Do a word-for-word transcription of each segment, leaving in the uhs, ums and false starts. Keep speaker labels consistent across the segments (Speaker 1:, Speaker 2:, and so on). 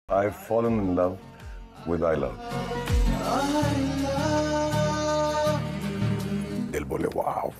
Speaker 1: I've fallen in love with I love. दिल बोले वाव.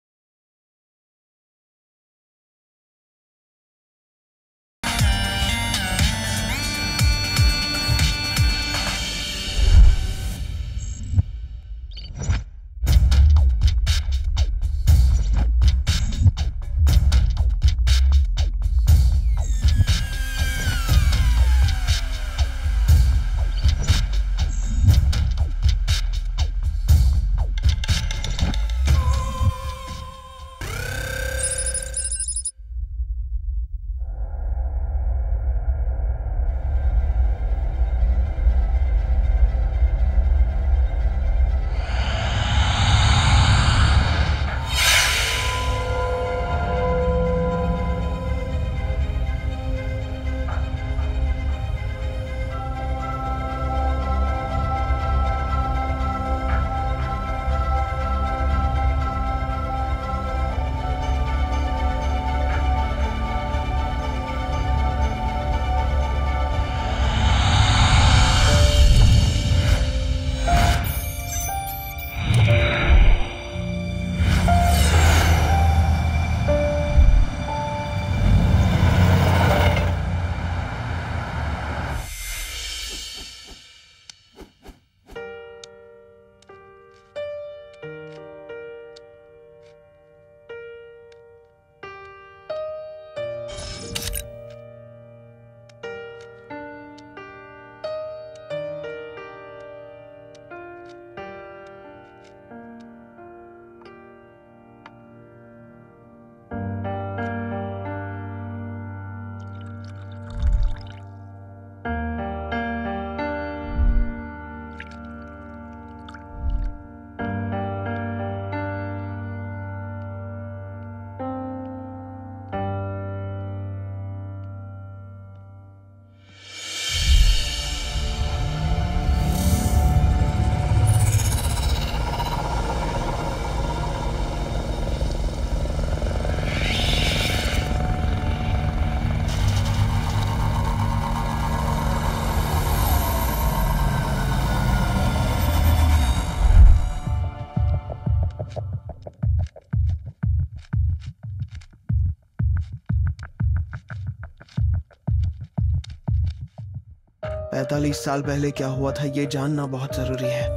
Speaker 2: पैंतालीस साल पहले क्या हुआ था ये जानना बहुत जरूरी है।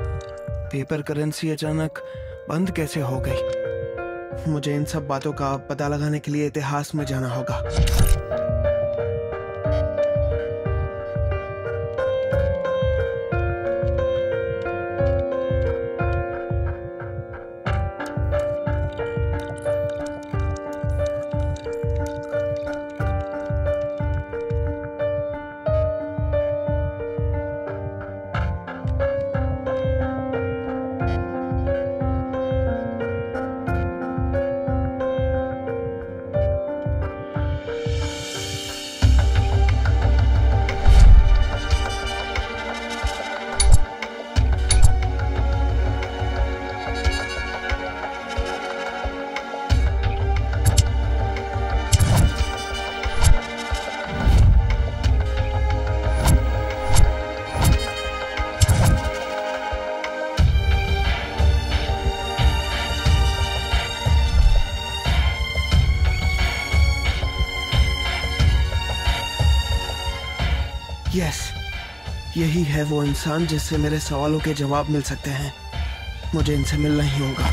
Speaker 2: पेपर करेंसी अचानक बंद कैसे हो गई? मुझे इन सब बातों का पता लगाने के लिए इतिहास में जाना होगा। यस, यही है वो इंसान जिससे मेरे सवालों के जवाब मिल सकते हैं। मुझे इनसे मिलना ही होगा।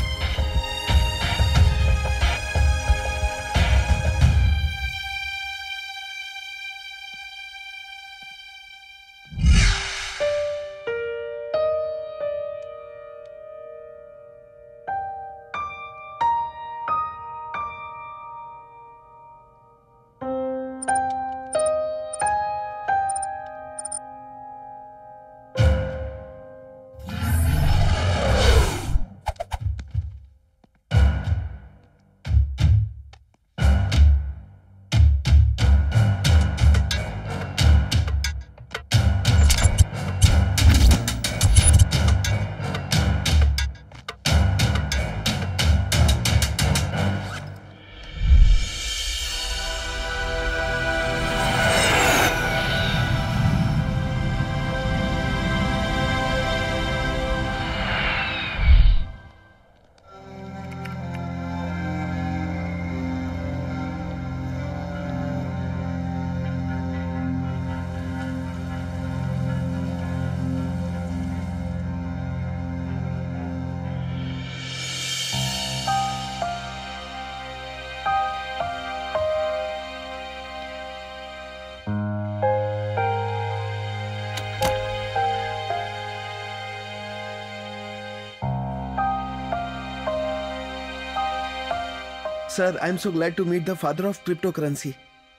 Speaker 2: Sir, I am so glad to meet the father of crypto currency.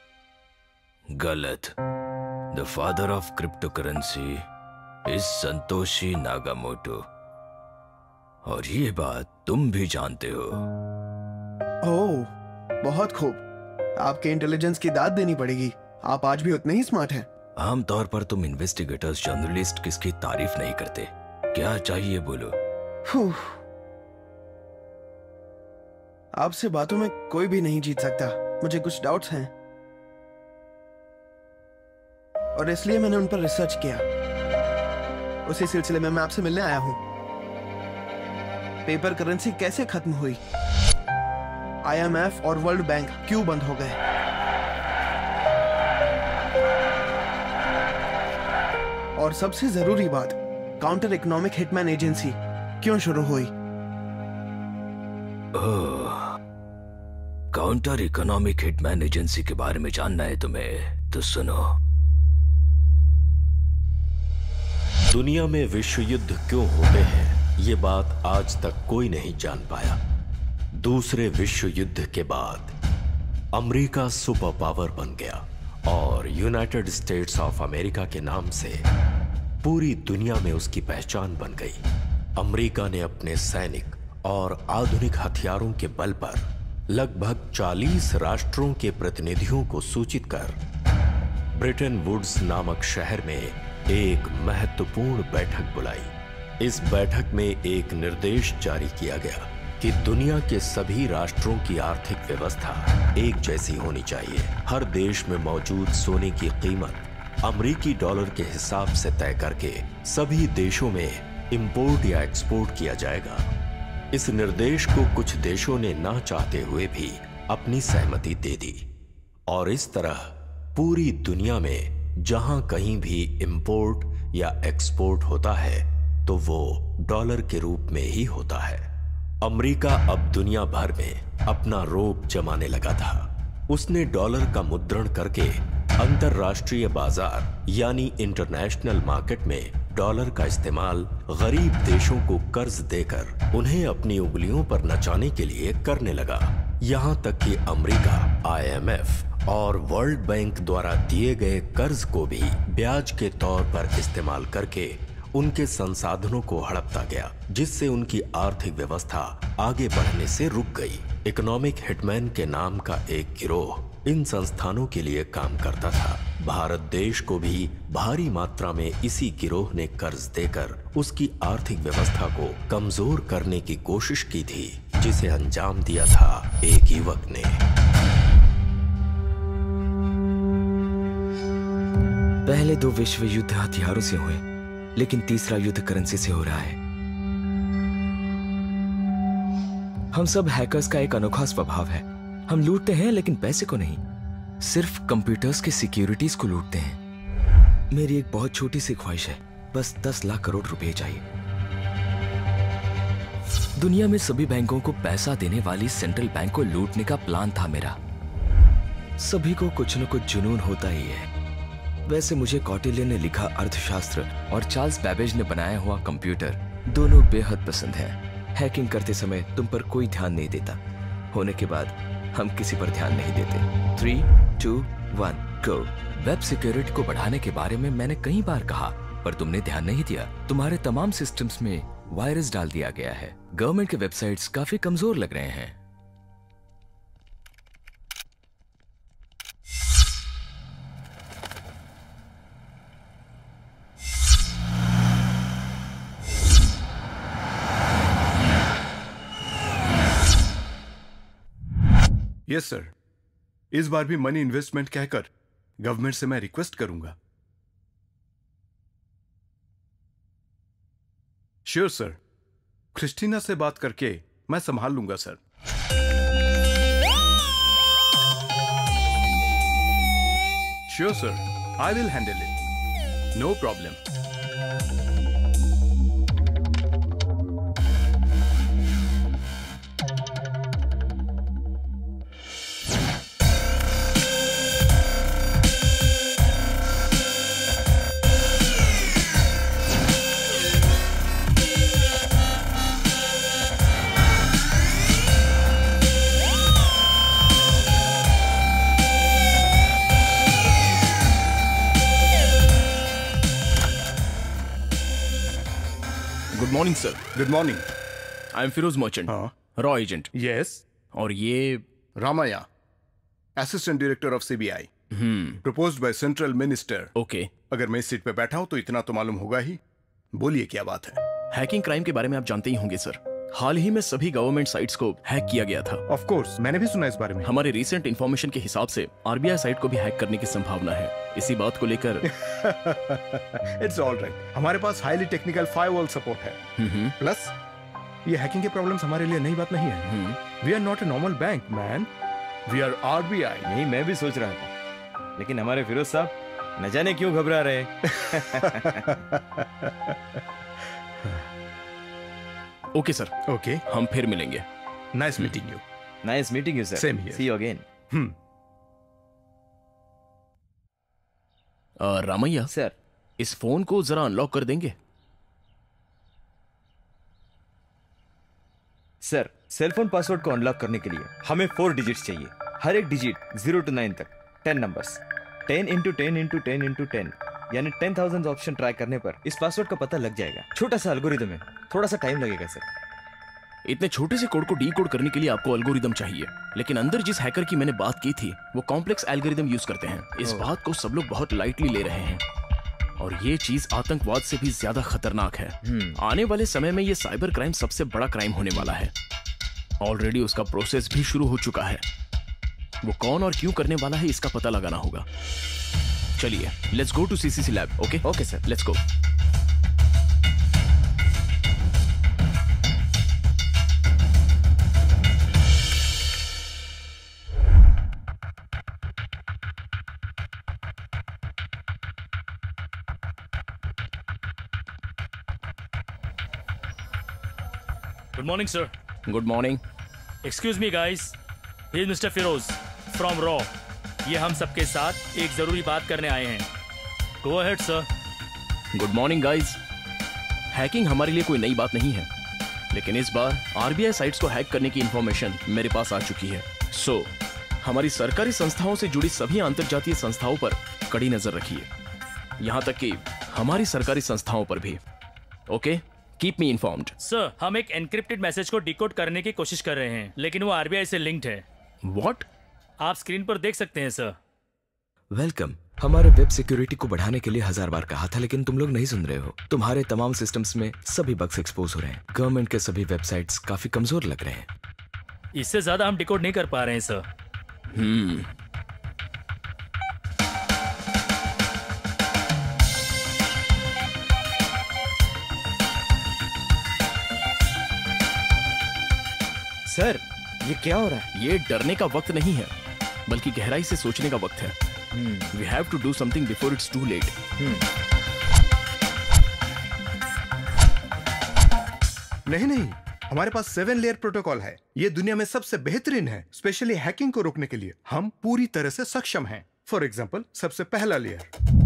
Speaker 3: गलत। The father of crypto currency is Satoshi Nakamoto, और ये बात तुम भी जानते हो।
Speaker 2: ओह, बहुत खूब। आपके इंटेलिजेंस की दाद देनी पड़ेगी। आप आज भी उतने ही स्मार्ट हैं।
Speaker 3: आमतौर पर तुम इन्वेस्टिगेटर्स, जर्नलिस्ट किसकी तारीफ नहीं करते। क्या चाहिए बोलो।
Speaker 2: आपसे बातों में कोई भी नहीं जीत सकता। मुझे कुछ डाउट्स हैं और इसलिए मैंने उन पर रिसर्च किया। उसी सिलसिले में मैं आपसे मिलने आया हूं। पेपर करेंसी कैसे खत्म हुई? आई एम एफ और वर्ल्ड बैंक क्यों बंद हो गए? और सबसे जरूरी बात, काउंटर इकोनॉमिक हिटमैन एजेंसी क्यों शुरू हुई?
Speaker 3: काउंटर इकोनॉमिक हिटमैन एजेंसी के बारे में जानना है तुम्हें, तो सुनो।
Speaker 4: दुनिया में विश्व युद्ध क्यों होते हैं, ये बात आज तक कोई नहीं जान पाया। दूसरे विश्व युद्ध के बाद अमेरिका सुपर पावर बन गया और यूनाइटेड स्टेट्स ऑफ अमेरिका के नाम से पूरी दुनिया में उसकी पहचान बन गई। अमेरिका ने अपने सैनिक और आधुनिक हथियारों के बल पर लगभग चालीस राष्ट्रों के प्रतिनिधियों को सूचित कर ब्रिटेन वुड्स नामक शहर में एक महत्वपूर्ण बैठक बुलाई। इस बैठक में एक निर्देश जारी किया गया कि दुनिया के सभी राष्ट्रों की आर्थिक व्यवस्था एक जैसी होनी चाहिए। हर देश में मौजूद सोने की कीमत अमेरिकी डॉलर के हिसाब से तय करके सभी देशों में इंपोर्ट या एक्सपोर्ट किया जाएगा। इस निर्देश को कुछ देशों ने ना चाहते हुए भी अपनी सहमति दे दी और इस तरह पूरी दुनिया में जहां कहीं भी इंपोर्ट या एक्सपोर्ट होता है तो वो डॉलर के रूप में ही होता है। अमेरिका अब दुनिया भर में अपना रोब जमाने लगा था। उसने डॉलर का मुद्रण करके अंतरराष्ट्रीय बाजार यानी इंटरनेशनल मार्केट में डॉलर का इस्तेमाल गरीब देशों को कर्ज देकर उन्हें अपनी उंगलियों पर नचाने के लिए करने लगा। यहां तक कि अमेरिका आई एम एफ और वर्ल्ड बैंक द्वारा दिए गए कर्ज को भी ब्याज के तौर पर इस्तेमाल करके उनके संसाधनों को हड़पता गया, जिससे उनकी आर्थिक व्यवस्था आगे बढ़ने से रुक गई। इकोनॉमिक हिटमैन के नाम का एक गिरोह इन संस्थानों के लिए काम करता था। भारत देश को भी भारी मात्रा में इसी गिरोह ने कर्ज देकर उसकी आर्थिक व्यवस्था को कमजोर करने की कोशिश की थी, जिसे अंजाम दिया था एक युवक ने।
Speaker 3: पहले दो विश्व युद्ध हथियारों से हुए, लेकिन तीसरा युद्ध करेंसी से हो रहा है। हम सब हैकर्स का एक अनोखा स्वभाव है। हम लूटते हैं लेकिन पैसे को नहीं, सिर्फ कंप्यूटर्स के सिक्योरिटीज को लूटते हैं। मेरी एक बहुत छोटी सी ख्वाहिश है, बस दस लाख करोड़ रुपए चाहिए। दुनिया में सभी बैंकों को पैसा देने वाली सेंट्रल बैंक को लूटने का प्लान था मेरा। सभी को कुछ न कुछ जुनून होता ही है। वैसे मुझे कौटिल्य ने लिखा अर्थशास्त्र और चार्ल्स बैबेज ने बनाया हुआ कंप्यूटर दोनों बेहद पसंद हैं। हैकिंग करते समय तुम पर कोई ध्यान नहीं देता, होने के बाद हम किसी पर ध्यान नहीं देते। Three two one go. Web security को बढ़ाने के बारे में मैंने कई बार कहा, पर तुमने ध्यान नहीं दिया। तुम्हारे तमाम सिस्टम्स में वायरस डाल दिया गया है। गवर्नमेंट के वेबसाइट्स काफी कमजोर लग रहे हैं।
Speaker 5: यस सर, इस बार भी मनी इन्वेस्टमेंट कहकर गवर्नमेंट से मैं रिक्वेस्ट करूंगा। श्योर सर, क्रिस्टीना से बात करके मैं संभाल लूंगा sir. Sure sir, I will handle it, no problem.
Speaker 6: Good morning sir.
Speaker 5: Good morning.
Speaker 6: I am Firoz Merchant,
Speaker 5: हाँ।
Speaker 6: रॉ एजेंट।
Speaker 5: यस।
Speaker 6: और ये
Speaker 5: Ramaiah, assistant director of CBI,
Speaker 6: hmm
Speaker 5: proposed by central minister.
Speaker 6: Okay.
Speaker 5: अगर मैं इस सीट पे बैठा हूं तो इतना तो मालूम होगा ही। बोलिए क्या बात है?
Speaker 6: हैकिंग क्राइम के बारे में आप जानते ही होंगे सर। हाल ही में सभी गवर्नमेंट साइट्स को हैक किया गया था।
Speaker 5: ऑफ कोर्स, मैंने भी सुना इस बारे में।
Speaker 6: हमारे रिसेंट इंफॉर्मेशन के हिसाब से आरबीआई साइट को भी हैक करने की संभावना है। इसी बात को लेकर
Speaker 5: इट्स ऑल राइट। हमारे पास हाईली टेक्निकल फायरवॉल सपोर्ट है। प्लस ये हैकिंग के प्रॉब्लम्स हमारे लिए नई बात नहीं है। We are not a normal bank man, we are RBI.
Speaker 7: यही मैं भी सोच रहा था, लेकिन हमारे फिरोज साहब न जाने क्यों घबरा रहे।
Speaker 6: Okay sir.
Speaker 5: ओके,
Speaker 6: हम फिर मिलेंगे।
Speaker 5: Nice meeting you.
Speaker 7: Nice meeting you sir.
Speaker 5: Same here.
Speaker 7: See you again.
Speaker 5: Hmm.
Speaker 6: Ramaiah
Speaker 7: sir,
Speaker 6: इस फोन को जरा अनलॉक कर देंगे?
Speaker 7: सर सेलफोन पासवर्ड को अनलॉक करने के लिए हमें फोर डिजिट्स चाहिए। हर एक डिजिट जीरो टू नाइन तक ten numbers. Ten into ten into ten into ten यानी टेन थाउजेंड ऑप्शन ट्राई करने पर इस पासवर्ड का पता लग जाएगा। छोटा सा एल्गोरिदम है, थोड़ा सा टाइम लगेगा सर।
Speaker 6: इतने छोटे से कोड को डीकोड करने के लिए आपको एल्गोरिदम चाहिए, लेकिन अंदर जिस हैकर की मैंने बात की थी वो कॉम्प्लेक्स एल्गोरिदम यूज करते हैं। इस बात को सब लोग बहुत लाइटली ले रहे हैं और ये चीज आतंकवाद से भी ज्यादा खतरनाक है। आने वाले समय में ये साइबर क्राइम सबसे बड़ा क्राइम होने वाला है। ऑलरेडी उसका प्रोसेस भी शुरू हो चुका है। वो कौन और क्यों करने वाला है इसका पता लगाना होगा। चलिए, let's go to CCC lab. Okay
Speaker 7: okay sir,
Speaker 6: let's go.
Speaker 8: Good morning, sir.
Speaker 6: Good morning.
Speaker 8: Excuse me, guys. He is Mister Feroz from Raw. ये हम सबके साथ एक जरूरी बात करने आए हैं। Go ahead, sir.
Speaker 6: Good morning guys. Hacking हमारे लिए कोई नई बात नहीं है, लेकिन इस बार आरबीआई साइट्स को हैक करने की इंफॉर्मेशन मेरे पास आ चुकी है। सो so, हमारी सरकारी संस्थाओं से जुड़ी सभी अंतर्जातीय संस्थाओं पर कड़ी नजर रखिए, यहां तक कि हमारी सरकारी संस्थाओं पर भी। Okay, keep me informed.
Speaker 8: Sir, हम एक एनक्रिप्टेड मैसेज को डिकोड करने की कोशिश कर रहे हैं, लेकिन वो आरबीआई से लिंक्ड है।
Speaker 6: व्हाट?
Speaker 8: आप स्क्रीन पर देख सकते हैं सर।
Speaker 3: वेलकम। हमारे वेब सिक्योरिटी को बढ़ाने के लिए हजार बार कहा था, लेकिन तुम लोग नहीं सुन रहे हो। तुम्हारे तमाम सिस्टम्स में सभी बग्स एक्सपोज हो रहे हैं। गवर्नमेंट के सभी वेबसाइट्स काफी कमजोर लग रहे हैं।
Speaker 8: इससे ज्यादा हम डिकोड नहीं कर पा रहे हैं सर।
Speaker 6: हम्म
Speaker 7: सर ये क्या हो रहा है?
Speaker 6: ये डरने का वक्त नहीं है, बल्कि गहराई से सोचने का वक्त है। We have to do something before it's too late.
Speaker 5: नहीं नहीं, हमारे पास सेवन लेयर प्रोटोकॉल है। ये दुनिया में सबसे बेहतरीन है, स्पेशली हैकिंग को रोकने के लिए हम पूरी तरह से सक्षम हैं। फॉर एग्जाम्पल, सबसे पहला लेयर,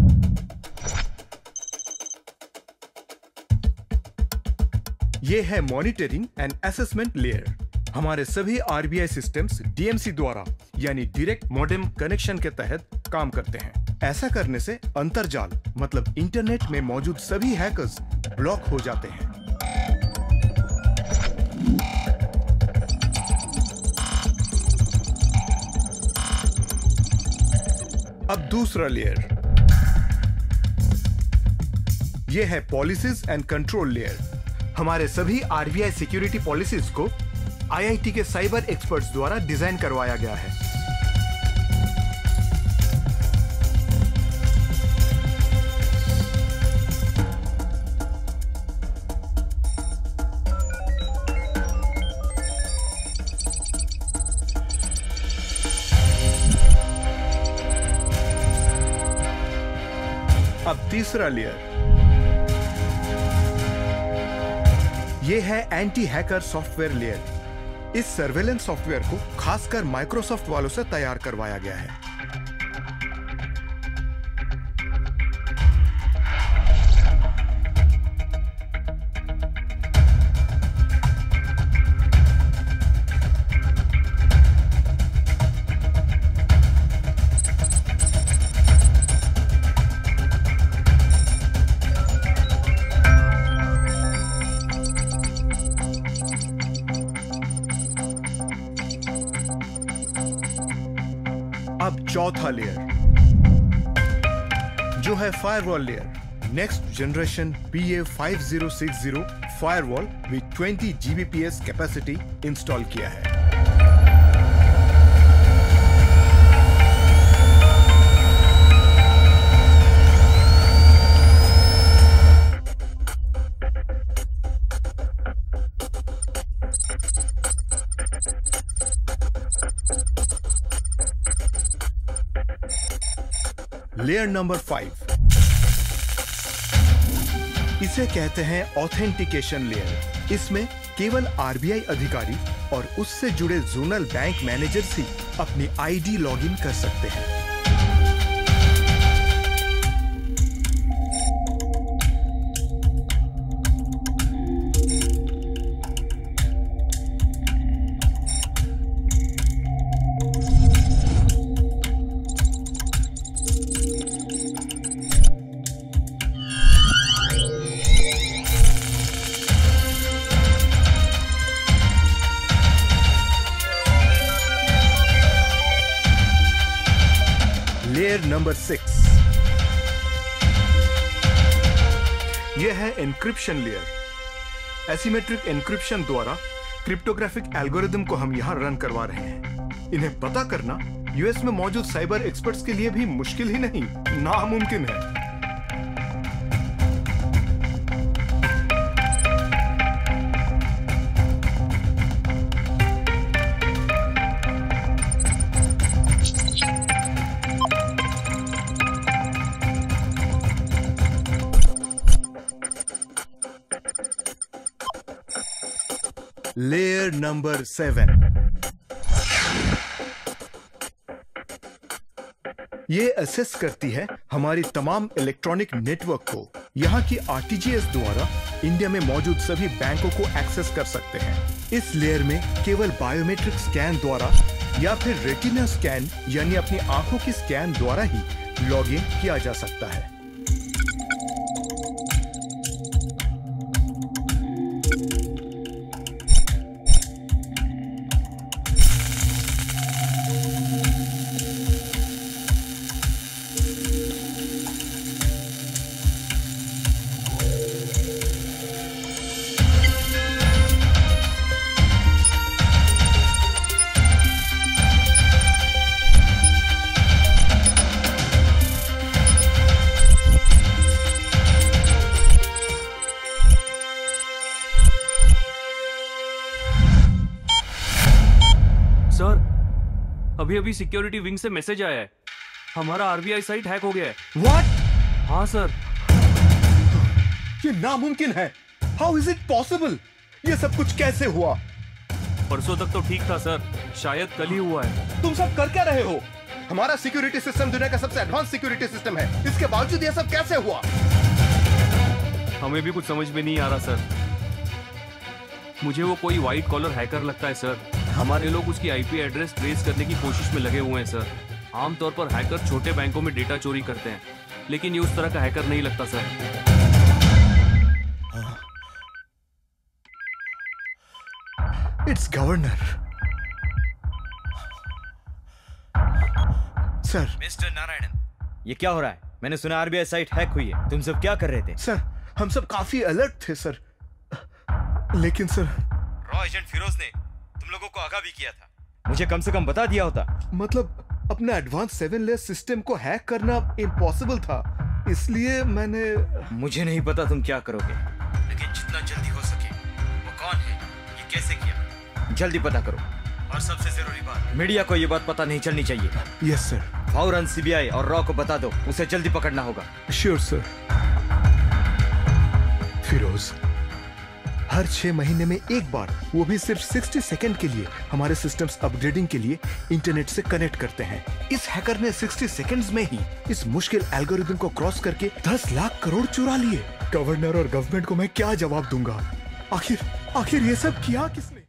Speaker 5: ये है मॉनिटरिंग एंड असेसमेंट लेयर। हमारे सभी आरबीआई सिस्टम्स डीएमसी द्वारा यानी डायरेक्ट मॉडेम कनेक्शन के तहत काम करते हैं। ऐसा करने से अंतरजाल मतलब इंटरनेट में मौजूद सभी हैकर्स ब्लॉक हो जाते हैं। अब दूसरा लेयर, यह है पॉलिसीज एंड कंट्रोल लेयर। हमारे सभी आरबीआई सिक्योरिटी पॉलिसीज को आईआईटी के साइबर एक्सपर्ट्स द्वारा डिजाइन करवाया गया है। अब तीसरा लेयर, यह है एंटी हैकर सॉफ्टवेयर लेयर। इस सर्वेलेंस सॉफ्टवेयर को खासकर माइक्रोसॉफ्ट वालों से तैयार करवाया गया है। चौथा लेयर जो है firewall layer, next generation P A five zero six zero firewall with twenty G B P S capacity install किया है। लेयर नंबर फाइव, इसे कहते हैं ऑथेंटिकेशन लेयर। इसमें केवल आर बी आई अधिकारी और उससे जुड़े जोनल बैंक मैनेजर्स ही अपनी आईडी लॉगिन कर सकते हैं। लेयर नंबर सिक्स, यह है एन्क्रिप्शन लेयर। एसिमेट्रिक एन्क्रिप्शन द्वारा क्रिप्टोग्राफिक एल्गोरिदम को हम यहां रन करवा रहे हैं। इन्हें पता करना यूएस में मौजूद साइबर एक्सपर्ट्स के लिए भी मुश्किल ही नहीं, नामुमकिन है। लेयर नंबर सेवन, ये असेस करती है हमारी तमाम इलेक्ट्रॉनिक नेटवर्क को। यहाँ की आर टी जी एस द्वारा इंडिया में मौजूद सभी बैंकों को एक्सेस कर सकते हैं। इस लेयर में केवल बायोमेट्रिक स्कैन द्वारा या फिर रेटिना स्कैन यानी अपनी आंखों की स्कैन द्वारा ही लॉगिन किया जा सकता है।
Speaker 9: सर, अभी अभी सिक्योरिटी विंग से मैसेज आया है, हमारा R B I site hack हो गया है।
Speaker 5: What?
Speaker 9: हाँ सर।
Speaker 5: ये नामुमकिन है। How is it possible? ये सब कुछ कैसे हुआ?
Speaker 9: परसों तक तो ठीक था सर, शायद कल ही हुआ है।
Speaker 5: तुम सब कर क्या रहे हो? हमारा सिक्योरिटी सिस्टम दुनिया का सबसे एडवांस सिक्योरिटी सिस्टम है, इसके बावजूद ये सब कैसे हुआ?
Speaker 9: हमें भी कुछ समझ में नहीं आ रहा सर। मुझे वो कोई व्हाइट कॉलर हैकर लगता है सर। हमारे लोग उसकी आई पी एड्रेस ट्रेस करने की कोशिश में लगे हुए हैं सर। आमतौर पर हैकर छोटे बैंकों में डेटा चोरी करते हैं, लेकिन ये उस तरह का हैकर नहीं लगता sir.
Speaker 5: It's governor. Sir.
Speaker 7: Mister Narayanan, ये क्या हो रहा है? मैंने सुना R B I site hack हुई है। तुम सब क्या कर रहे थे?
Speaker 5: सर, हम सब काफी अलर्ट थे सर, लेकिन सर
Speaker 7: रॉ एजेंट फिरोज ने तुम लोगों को आगाह भी किया था। मुझे कम से कम बता दिया होता।
Speaker 5: मतलब अपना एडवांस सेवन लेयर सिस्टम को हैक करना इम्पॉसिबल था, इसलिए मैंने।
Speaker 7: मुझे नहीं पता तुम क्या करोगे, लेकिन जितना जल्दी हो सके वो कौन है, ये कैसे किया, जल्दी पता करो। और सबसे जरूरी बात, मीडिया को ये बात पता नहीं चलनी चाहिए।
Speaker 5: Yes sir.
Speaker 7: फौरन सी बी आई और रॉ को बता दो, उसे जल्दी पकड़ना होगा।
Speaker 5: Sure sir. फिरोज, हर छह महीने में एक बार, वो भी सिर्फ साठ सेकंड के लिए, हमारे सिस्टम्स अपग्रेडिंग के लिए इंटरनेट से कनेक्ट करते हैं। इस हैकर ने साठ सेकंड्स में ही इस मुश्किल एल्गोरिदम को क्रॉस करके दस लाख करोड़ चुरा लिए। गवर्नर और गवर्नमेंट को मैं क्या जवाब दूंगा? आखिर आखिर ये सब किया किसने?